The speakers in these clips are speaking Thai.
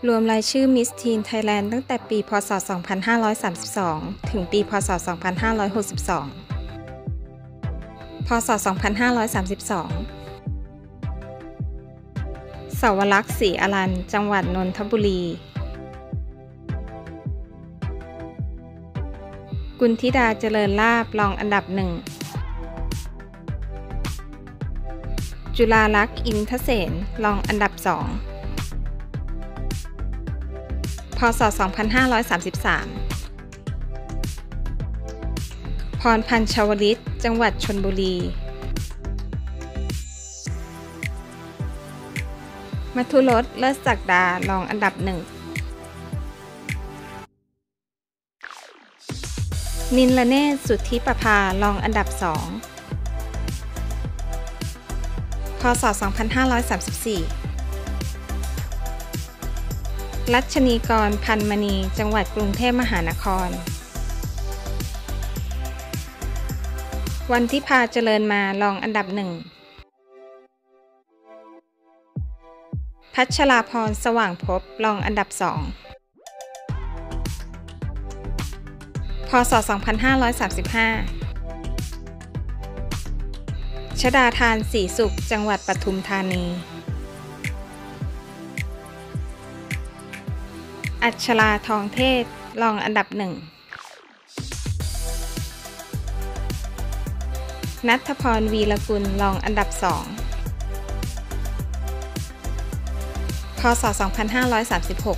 รวมรายชื่อ Miss Teen Thailand ตั้งแต่ปี พ.ศ. 2532 ถึงปี พ.ศ. 2562 พ.ศ. 2532 สาวรักษ์ ศรีอรัญ จังหวัดนนทบุรี กุลธิดา เจริญลาภ รองอันดับ 1 จุฬาลักษณ์ อินทเสน รองอันดับ 2 พ.ศ. 2533 พรพันธ์ ชวลิต จังหวัดชลบุรี มัทุรส เลิศศักดา รองอันดับ 1 นิลเนศ สุทธิประภา รองอันดับ 2 พ.ศ. 2534 รัชนีกร พันมณี จังหวัดกรุงเทพมหานคร วันทิพา เจริญมา รองอันดับ 1 พัชราพร สว่างภพ รองอันดับ 2 พ.ศ. 2535 ชฎาธาร ศรีสุข จังหวัดปทุมธานี อัชรา ทองเทศ รองอันดับ 1 ณัฐพร วีรกุล รองอันดับ 2 พ.ศ. 2536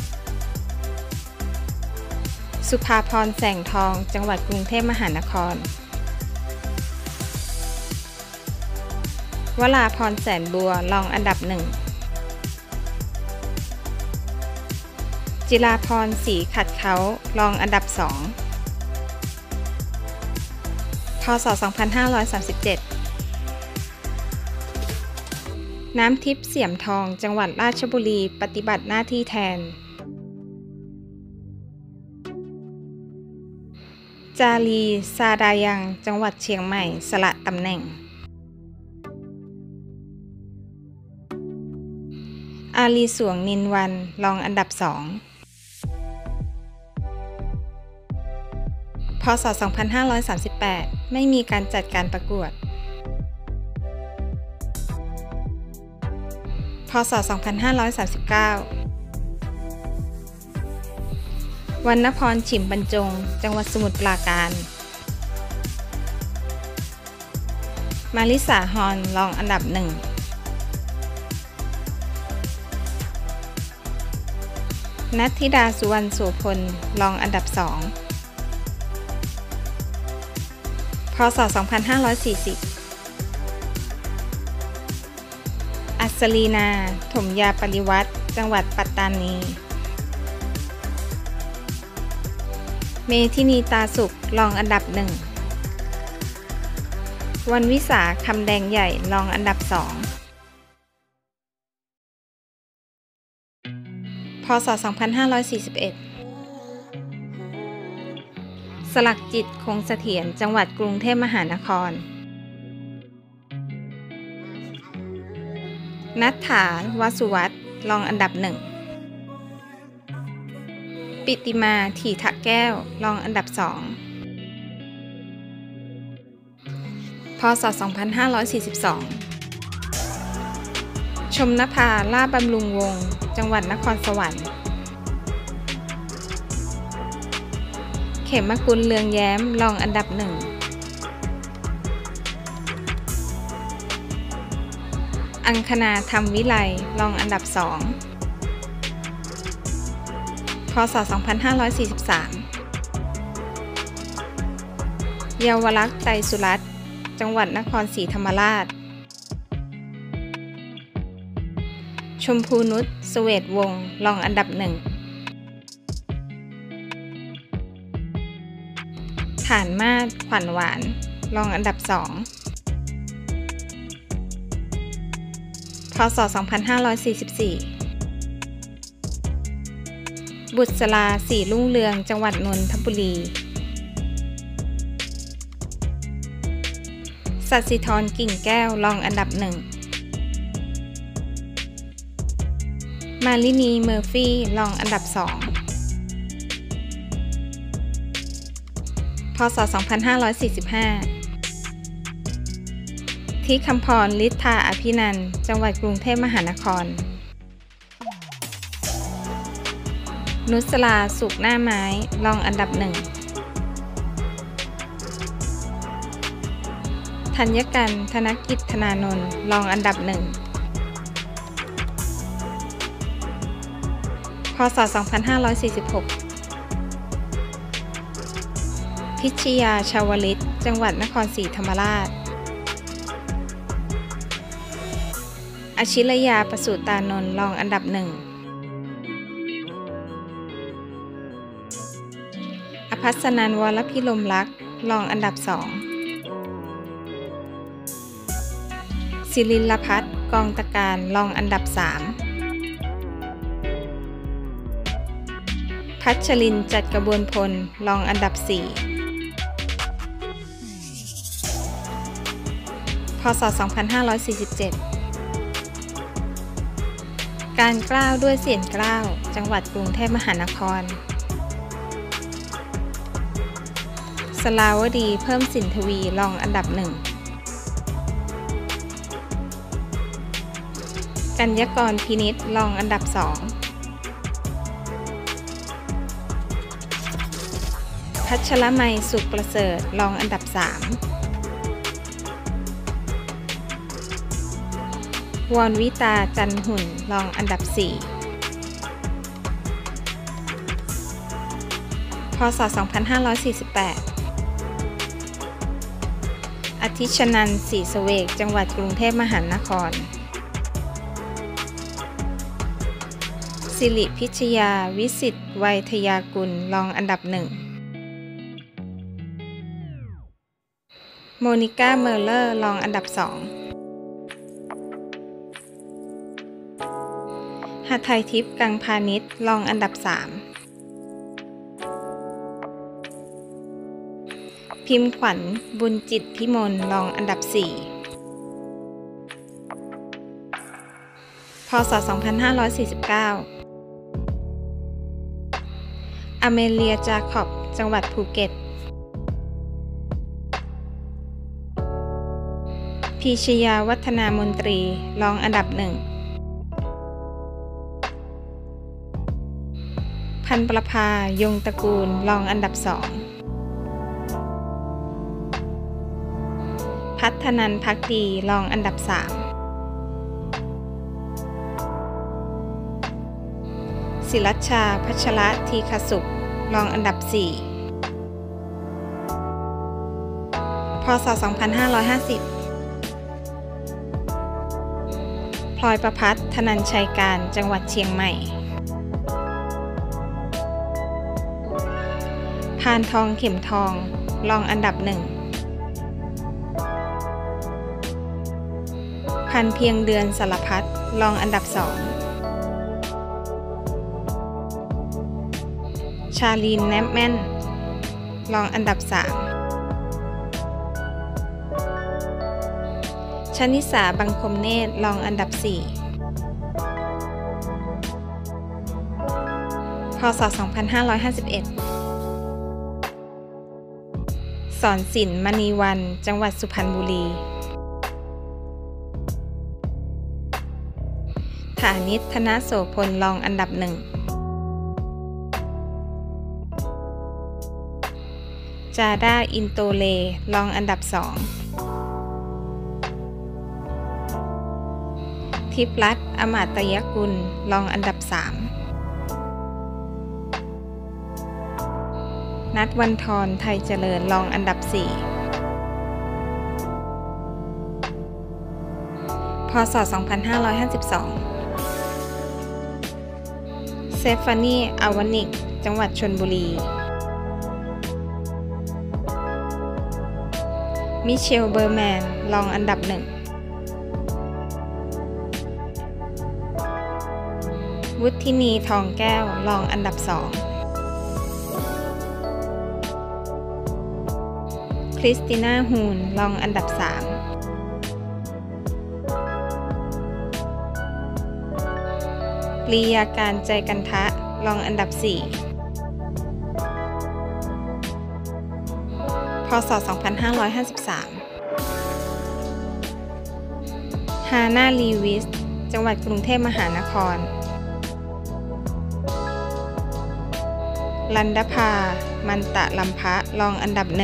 สุภาพร แสงทอง จังหวัดกรุงเทพมหานคร วราพร แสนบัว รองอันดับ 1 จิราพร ศรีขัดเขา รองอันดับ 2 พ.ศ. 2537 น้ำทิพย์ เสี่ยมทอง จังหวัดราชบุรี ปฏิบัติหน้าที่แทน จารี ซาดายัง จังหวัดเชียงใหม่ สละตำแหน่ง อาลีสวง นินวัน รองอันดับ 2 พ.ศ. 2538 ไม่มีการจัดการประกวด พ.ศ. 2539 วรรณพร ฉิมบรรจง จังหวัดสมุทรปราการ มาริสา ฮอน รองอันดับ 1 นัทธิดา สุวรรณโสพล รองอันดับ 2 พ.ศ. 2540 อัศรีนา ถมยาปริวัติ จังหวัดปัตตานี เมธินี ตาสุข รองอันดับ 1 วันวิสา คำแดงใหญ่ รองอันดับ 2 พ.ศ. 2541 สลักจิต คงเสถียร จังหวัดกรุงเทพมหานคร ณัฐฐา วสุวัฒน์ รองอันดับ 1 ปิติมา ถีทะแก้ว รองอันดับ 2 พ.ศ. 2542 ชมนภา ล่าบำรุงวงศ์ จังหวัดนครสวรรค์ เขมกุล เลืองแย้ม รองอันดับ 1 อังคณา ธรรมวิไล รองอันดับ 2 พ.ศ. 2543 เยาวลักษณ์ ไตรสุรัตน์ จังหวัดนครศรีธรรมราช ชมพูนุช เสวตวงศ์ รองอันดับ 1 ฐานมาศ ขวัญหวาน รองอันดับ 2 พ.ศ. 2544 บุษรา ศรีรุ่งเรือง จังหวัดนนทบุรี สัสิธร กิ่งแก้ว รองอันดับ 1 มาลินีเมอร์ฟี่รองอันดับ 2 พ.ศ. 2545 ที่คำพร ฤทธา อภินันท์ จังหวัดกรุงเทพมหานคร นุสรา สุขหน้าไม้รองอันดับ 1 ธัญกันต์ ธนกิจ ธนานนท์รองอันดับ 1 พ.ศ. 2546 พิชยา ชาวลิต จังหวัดนครศรีธรรมราช อชิรยา ประสูตตานนท์รองอันดับ 1 อภัสนันท์ วรพิรมลักษณ์รองอันดับ 2 ศิริลภัทร กองตะการรองอันดับ 3 พัชรินทร์ จัดกระบวนพลรองอันดับ 4 พ.ศ. 2547 การเกล้าด้วยเสียงเกล้า จังหวัดกรุงเทพมหานคร สลาวดี เพิ่มสินทวีรองอันดับ 1 กัญญกร พินิจรองอันดับ 2 พัชรมัย สุขประเสริฐรองอันดับ 3 วรวิตา จันหุ่นรองอันดับ 4 พ.ศ. 2548 อธิชนันท์ ศรีเสวก จังหวัดกรุงเทพมหานคร สิริพิชยา วิสิทธิ์ ไวทยากุลรองอันดับ 1 โมนิก้า เมอร์เลอร์รองอันดับ 2 หทัยทิพย์ กังพานิชรองอันดับ 3 พิมพ์ขวัญ บุญจิตพิมลรองอันดับ 4 พ.ศ. 2549 อเมเลีย จาคอบ จังหวัดภูเก็ต พีชยา วัฒนามนตรีรองอันดับ 1 พันประภา ยงตระกูลรองอันดับ 2 พัฒนันท์ ภักดีรองอันดับ 3 ศิรัชชา พัชระทีฆสุขรองอันดับ 4 พ.ศ. 2550 พลอยประภัส ธนัญชัยการ จังหวัดเชียงใหม่ พานทองเข็มทองรองอันดับ 1 พันเพียงเดือนสารพัดรองอันดับ 2 ชาลีน แนบแม่นรองอันดับ 3 ชนิสา บังคมเนตรรองอันดับ 4 พ.ศ. 2551 สอนศิลป์ มณีวรรณ จังหวัดสุพรรณบุรี ฐานิช ธนโสพลรองอันดับ 1 จาด้า อินโตเลรองอันดับ 2 ทิพย์รัตน์ อมาตยกุลรองอันดับ 3 นัทวันทร ไทยเจริญรองอันดับ 4 พ.ศ. 2552 เซฟานี อาวนิก จังหวัดชลบุรี มิเชล เบอร์แมนรองอันดับ 1 วุฒินี ทองแก้วรองอันดับ 2 คริสติน่า ฮูนรองอันดับ 3 พปรียาการใจกันทะรองอันดับ 4 พ.ศ. 2553 ฮาน่า ลีวิส จังหวัดกรุงเทพมหานคร ลันดภา มันตะลัมภะรองอันดับ 1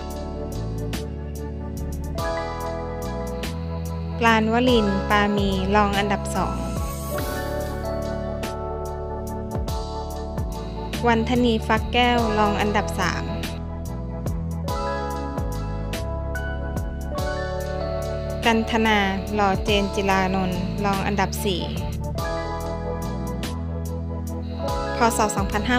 ปราณวลิน ปามีรองอันดับ 2 วันธนี ฟักแก้วรองอันดับ 3 กันธนา หล่อเจนจิรานนท์รองอันดับ 4 พ.ศ. 2554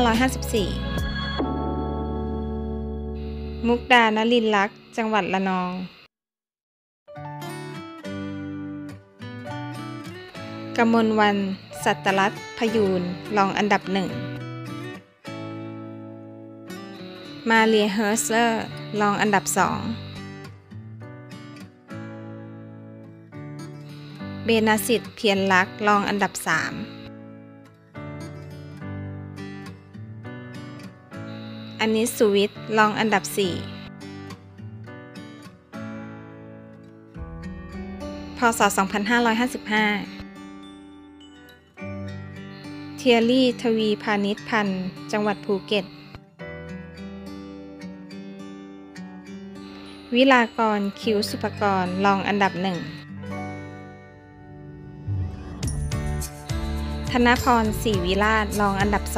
มุกดา นลินลักษณ์ จังหวัดระนอง กมลวรรณ สัตตรัตน์ พยูรรองอันดับ 1 มาเรีย เฮิร์สเลอร์รองอันดับ 2 เบนาสิทธิ์ เพียรลักษณ์รองอันดับ 3 อนิส สุวิทย์รองอันดับ 4 พ.ศ. 2555 เทียรี่ ทวีพานิชพันธ์ จังหวัดภูเก็ต วิลากร คิ้วสุภกรรองอันดับ 1 ธนพร ศรีวิราชรองอันดับ 2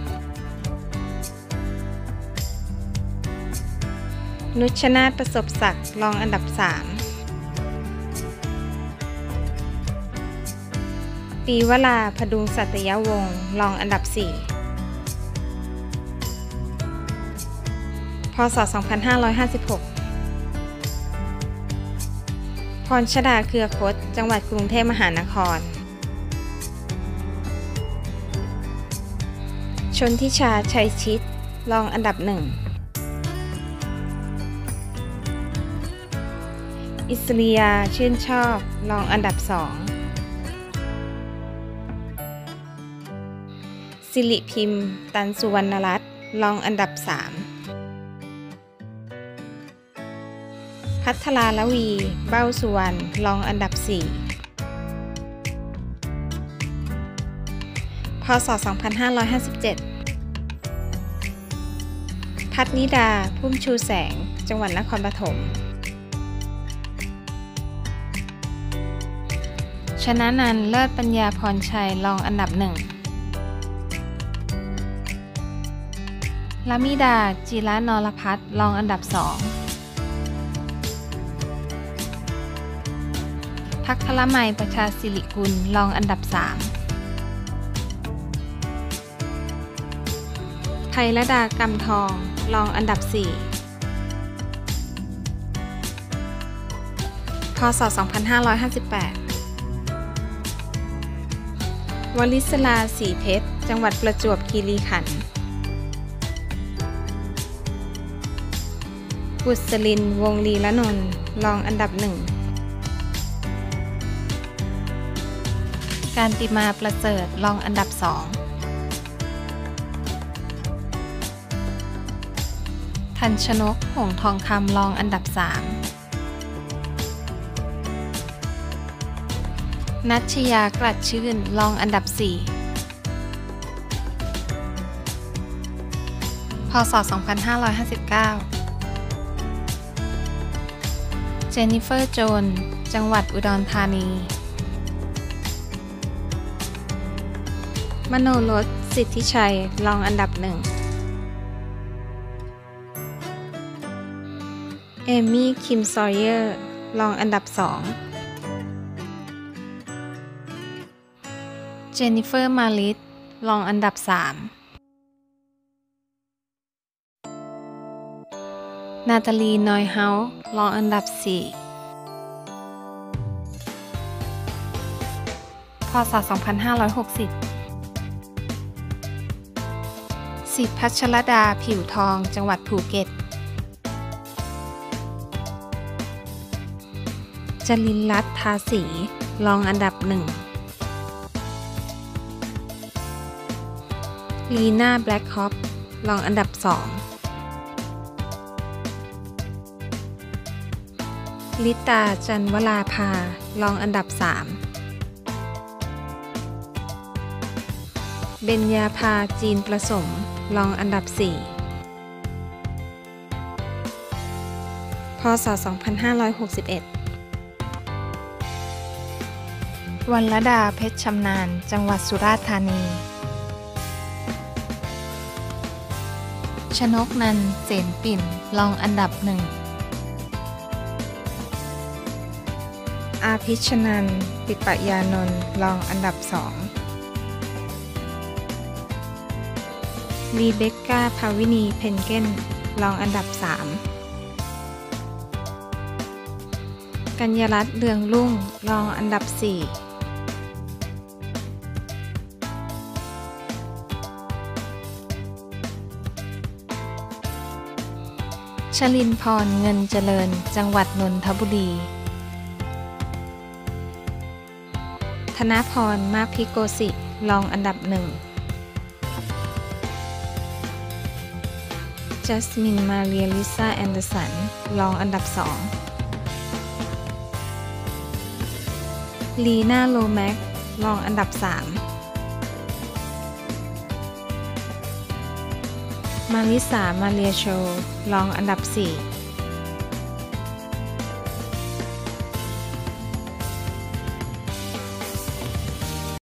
นุชนาถ ประสบศักดิ์รองอันดับ 3 ปีวรา พดุงสัตยวงศ์รองอันดับ 4 พ.ศ. 2556 พรชฎา เครือคต จังหวัดกรุงเทพมหานคร ชนทิชา ชัยชิตรองอันดับ 1 อิสริยา ชื่นชอบรองอันดับ 2 สิริพิมพ์ ตันสุวรรณรัตน์รองอันดับ 3 พัทราลวี เบ้าสุวรรณรองอันดับ 4 พ.ศ. 2557 พัฒนิดา พุ่มชูแสง จังหวัดนครปฐม ชนะนันท์ เลิศปัญญาพรชัยรองอันดับ 1 ละมิดา จิรนรพัฒน์รองอันดับ 2 ภัครมัย ประชาสิริกุลรองอันดับ 3 ไพรดา กำทองรองอันดับ 4 พ.ศ. 2558 วลิศรา ศรีเพชร จังหวัดประจวบคีรีขันธ์ บุษริน วงศ์ลีละนนท์รองอันดับ 1 การติมา ประเสริฐรองอันดับ 2 ทันชนก หงส์ทองคำรองอันดับ 3 นัชยา กลัดชื่นรองอันดับ 4 พ.ศ. 2559 เจนนิเฟอร์ โจน จังหวัดอุดรธานี มโนรส สิทธิชัยรองอันดับ 1 เอมี่ คิม ซอยเยอร์รองอันดับ 2 เจนนิเฟอร์ มาริสรองอันดับ 3 นาตาลี นอยเฮาส์รองอันดับ 4 พ.ศ. 2560 สิทธิพัชรดา ผิวทอง จังหวัดภูเก็ต จรินรัตน์ ทาสีรองอันดับ 1 ลีน่าแบล็คฮอปรองอันดับ 2 ลิตาจันวราภารองอันดับ 3 เบญญาภาจีนประสมรองอันดับ 4 พ.ศ. 2561 วรรณดาเพชรชำนาญจังหวัดสุราษฎร์ธานี ชนกนันท์เสนปิ่นรองอันดับ 1 อาภิชนันท์ปิปยานนท์รองอันดับ 2 รีเบคก้า ภาวินี เพนเก้นรองอันดับ 3 กัญญรัตน์ เรืองรุ่งรองอันดับ 4 ชลินพร เงินเจริญจังหวัดนนทบุรี ธนพร มาภิโกสิรองอันดับ 1 จัสมิน มาเรียลิซ่า แอนเดอร์สันรองอันดับ 2 ลีน่าโลแม็กรองอันดับ 3 มาริสา มาเรียโชรองอันดับ 4